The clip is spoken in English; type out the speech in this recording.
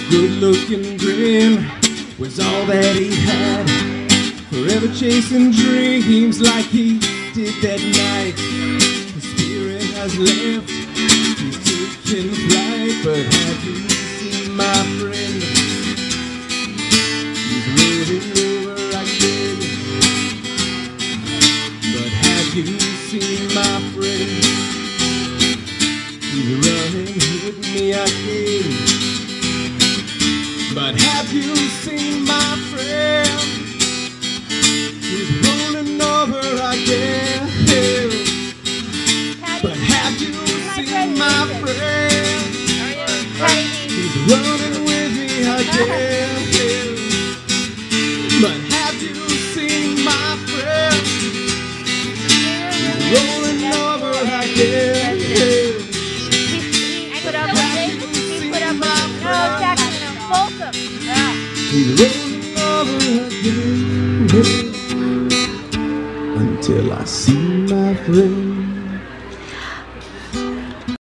good-looking grin was all that he had. Forever chasing dreams like he did that night. His spirit has left, he's taken flight. But have you seen my friend? He's rolling over again. But have you seen my friend? He's running with me again. But have you seen my friend? He's rolling over again. But have you seen my friend? He's running with me again. But have you seen my friend? He's rolling over again. He's rolling over again until I see my friend.